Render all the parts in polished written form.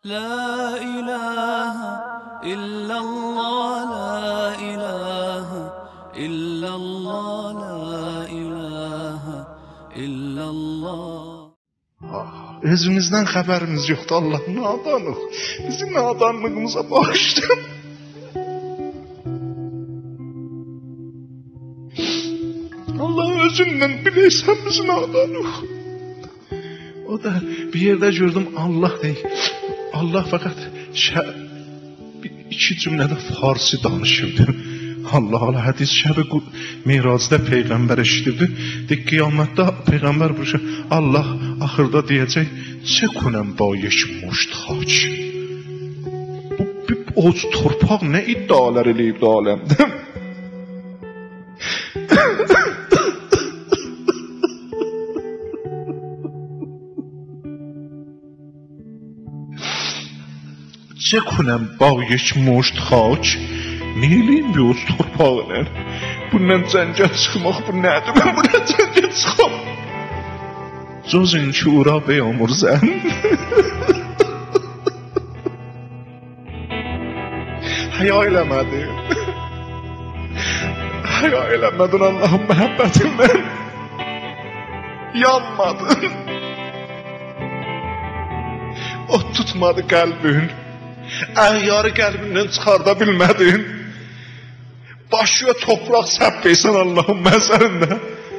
لا إله إلا الله لا إله إلا الله لا إله إلا الله. Özümüzden haberimiz yoktu, Allah nadanıq. Bizim nadanlığımıza bağışla. Allah özündən bilirsən biz nadanıq. O da bir yerde gördüm, Allah değil. Allah fakat iki cümlede Farsi danışırdı. Allah hadis şəbi Miracda Peygamber eşitirdi. De qiyamətdə Peygamber buruşur. Allah axırda deyəcək, "Çə kunəm ba یک مشت xaç." Bu o torpaq nə iddialar eləyib də aləmdə? چه کنم با یک مشت خاک نیلیم بیوز torpağına bundan cəngəl çıxmaq bu nədir mən buna cəngəl çıxam cöz inki ura beyamur zən həya eləmədin həya eləmədin Allahın məhəbbətindən yanmadın o tutmadı qəlbin əhyarı qəlbindən çıxarda bilmədin. Başıya topraq səpp etsən Allahın məzərində.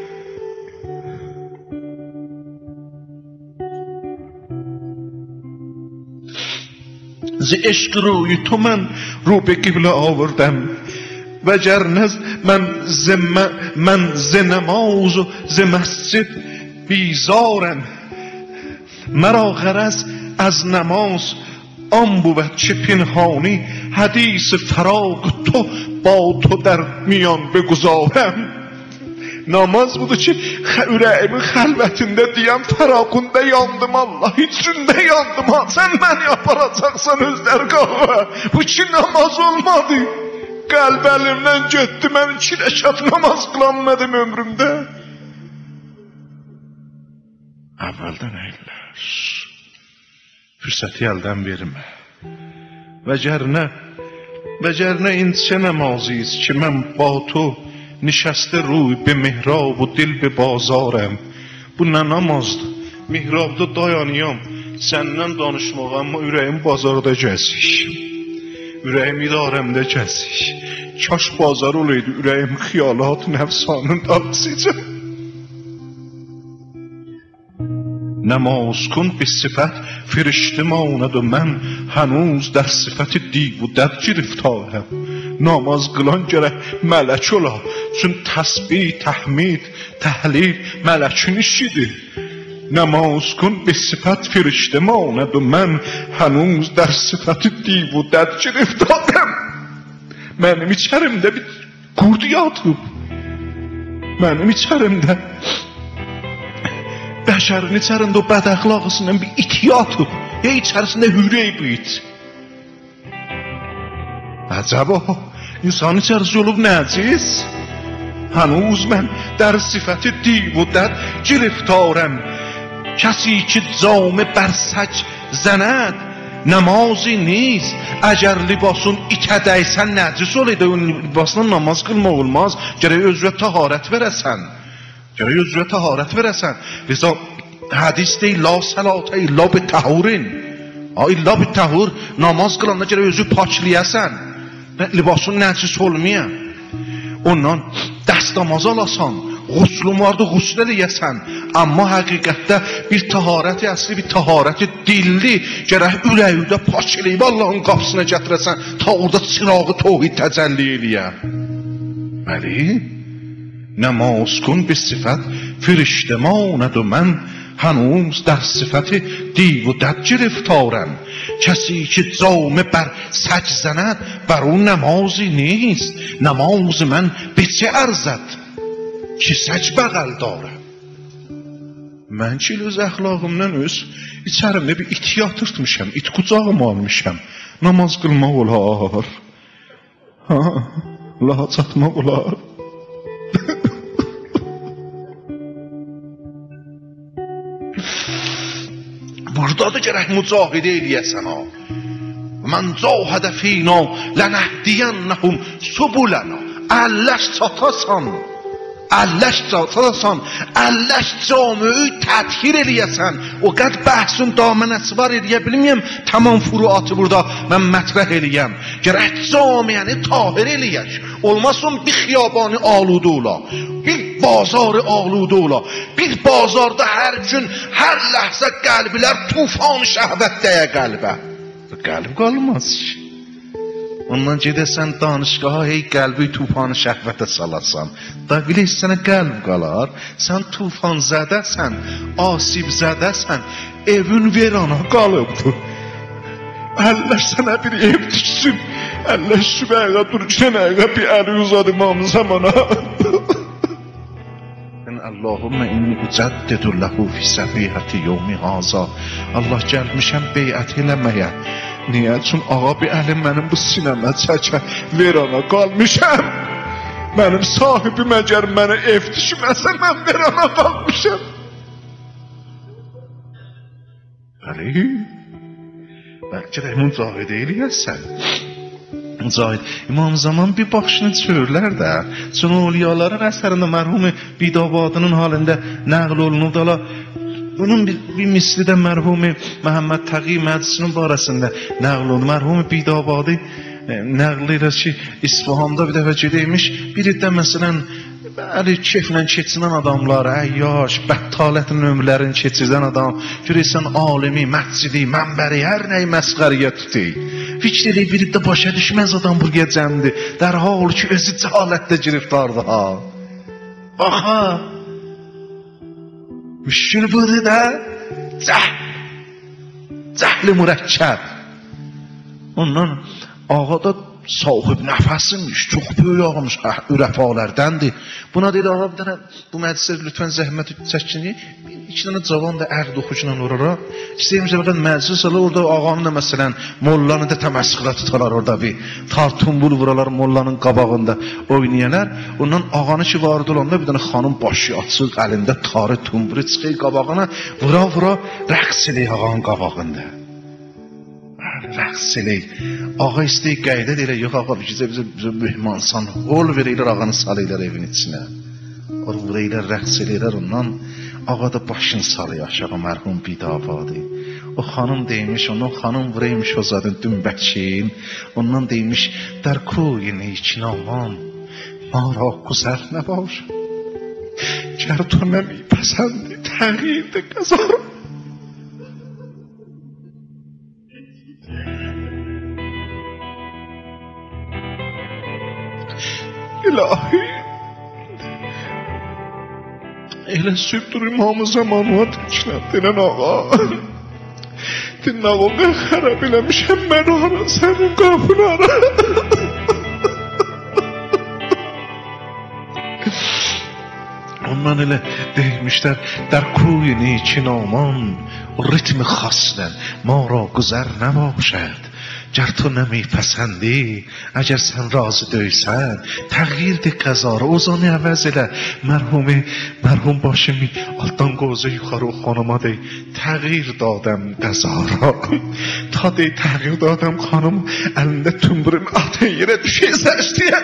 Zi eşq ruyu to mən rube qiblə avurdəm. Və gərnəz mən zinəmaz و zi məscid بیزارم. مرا غرض از نماز آن بود که پنهانی حدیث فراق تو با تو در میان بگذارم namaz budur ki ürəyimin xəlvətində deyəm fəraqında yandım Allah içində yandım ha sən məni aparacaqsan özlər qava bu ki namaz olmadı qəlb əlimdən getdi mən 2 rəkat namaz qılanmadım ömrümdə əvvəldən əyləş fürsəti əldən vermə və gərnə indişə nəmazıyız ki mən با تو نشسته روی به محراب و دل به بازارم bu nə namazdır mihrabda dayanıyam səndən danışmağa amma ürəyim bazarda gəzir ürəyim idarəmdə gəzir kaş bazar olaydı ürəyim xiyalat nəfsanın dansıcaq نماز کن به صفت فرشته ماند و من هنوز در صفت دیو و دد گرفتارم namaz qılan gərək mələk ola çün təsbih, təhmid, təhlil mələkin işidir namaz kün به صفت فرشته ماند و من هنوز در صفت دیو و دد گرفتارم mənim içərimdə bir qurd yatıb mənim içərimdə bəşərin içərisində o bədəxlaqısından bir it yatıb ya içərisində hürey bu it əcəba insan içərisində olub nəciz هنوز من در صفت دیو و دد گرفتارم کسی که جامه بر سج زند نمازی نیست اگر لباسون itə dəysən nəcis olaydı o libasla namaz qılmaq olmaz gərək özünə taharət verəsən Liza hadis deyil la salatə illa bi təhurin illa bi təhur namaz qılanda gərək özü pakliyəsən libasın nəcis olmayan ondan dəst namaz alasan Guslu vardı, gusl edəyəsən. Amma həqiqətdə bir taharəti əsli, bir taharəti dilli gərək ürəyində pak eləyib Allahın qapısına gətirəsən, ta orada çırağı tohid təcəlli eləyə. Bəli, namaz kün bir sifət firişte maند و من هنوز در صفت دیو و دد گرفتارم کسی که جامه بر سج زند بر اون نمازی نیست نماز من به چه ارزد ki səc bəğəl darəm. Mən ki öz əxlaqımdan öz içərimdə bir it yatırtmışam, it qucağıma almışam. Namaz qılmaq olar. Allaha çatmaq olar. Bu buradadır gərək mücahidə eləyəsən ha. Mən cahidə fina lənəhdiyennəhum subulana. Əlləş çatasan, əlləş camiyi tədhir eləyəsən. O qəd bəhsun damanəsi var eləyə bilməyəm, tamam furuatı burada mən mətrəh eləyəm. Gərək camiyəni tahir eləyək. Olmasın bir xiyabanı aludu ola, bir bazarı aludu ola. Bir bazarda hər gün, hər ləhzə qəlblər tufan şəhvət dəyə qəlbə. Qəlb qalmaz ki. Ondan gedəsən danışqaha, hey qəlbi tufanı şəhvətə salarsan. Da biləş sənə qəlb qalar, sən tufan zədəsən, asib zədəsən, evin verana qalıbdır. Əlləş sənə bir ev tiksin, əlləş sübəyə dur, sənəyə bir əli uzadı imam zamana. Allahümmə inni ucəddidulləhu fi səfihəti yevmi haza. Allah gəlmişəm beyət eləməyə. Niyə? Çün ağa bir əlim mənim bu sinəmə çəkə, verana qalmışam. Mənim sahibim əgər mənə ev tikməsə, mən verana qalmışam. Bəli, bəlkə də mücahidə eləyəsən. Mücahid İmam Zaman bir başını çörlər də. Çün oliyaların əsərində mərhum Bidabadının halində nəql olunub da bunun bir misli də mərhum Məhəmməd Təqi Məclisinin barəsində nəql olunub. Mərhum Bidabadı nəql edir ki, İsfahanda bir dəfə gedəymiş, biri də məsələn bəli keyflə keçinən adamlar, əyyaş, bəttalətinin ömürlərini keçirdən adam, görürsən alimi, məscidi, mənbəri, hər nəyi məsxəriyə tutur. Fikr edib bir də başa düşməz adam buraya cəmdir. Dərhal ki özü cəhalətdə giriftardır ha. Baxa. Müşkül budur da. Cəhli mürəkkəb. Ondan ağa da sahib nəfəsinmiş, çox böyük ağamış, ürəfalərdəndir. Buna deyil, ağa bir dənə bu məclisə lütfən zəhmət çəkin. İki dənə cavan da ərd oxucuyla orara. İstəyirmişə baxın, məclis alır, orada ağanın da məsələn, mollanı da təməssıqla tutarlar orada bir. Tartumbul vuralar mollanın qabağında oynayanlar. Ondan ağanı ki vardı olanda bir dənə xanım başı açıq, əlində tarı tumburu çıxır qabağına, vura rəqs eləyir ağanın qabağında. Rəqs eləyir. Ağa istəyir qayda deyirlər, yox ağa bizə mühmansan, hol verirlər ağanı salırlar evin içinə. Orada vurayırlar, rəqs eləyirlər ondan. Ağa da başını salıyor aşağı mərhum Bidabadı. O xanım deymiş, onun xanım vuraymış o zadın dümbəkin. Ondan deymiş, در کوی نیکنامان ما را گذر نباشد گر تو نمیپسندی تغییر ده قضا. İlahi elə sübdur İmam-ı Zamanıma təknət denən ağa. Din ağa mən xərab eləmişəm, mən ara sənin qapını ara. Ondan elə deymişlər, در کوی نیکنامان ریتم خاصن ما را گذر نباشد گر تو نمیپسندی اگر sən razı deyilsən təğyirdir qəzara ozanı əvəz elə. Mərhum başımı altdan qozu yuxarı o xanıma dey təğyir dadəm qəzara. Ta dey təğyir dadəm xanım əlində tümbürün atın yerə düşəyəsəş deyə.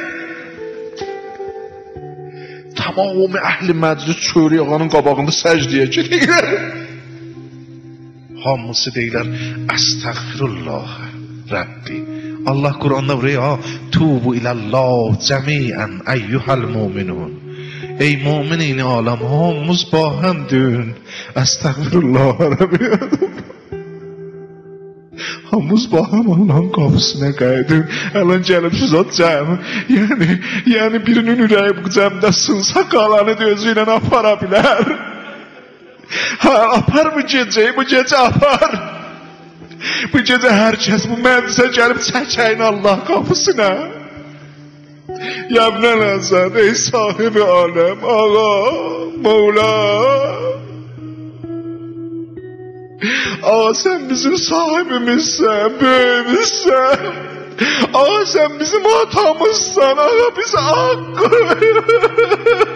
Tamamı əhli məclis çörü ağanın qabağında səcdiyə gedirlər. Hamısı deyirlər Əstəğfirullah Rabbi. Allah Kur'an'da buraya tubu ilallah cemiyen eyyuhal mu'minun. Ey mu'minin alem hamımız ba hem dün. Estağfirullah Rabbi. Hamımız ba hem Allah'ın kapısına qaydın. Alan gəlib zat cəmi. Yəni birinin ürəyi bu cəmdə sınsa qalanı da özü ilə apara bilər. Ha apar bu gecə apar. Bu gecə hər kəs bu məclisə gəlib çəkəyin Allah qapısına. Yəbnən Əzəd, ey sahibi aləm, ağa, Mevla. Ağa sən bizim sahibimizsən, böyümüzsən. Ağa sən bizim atamızsan, ağa bizi haqqı ver.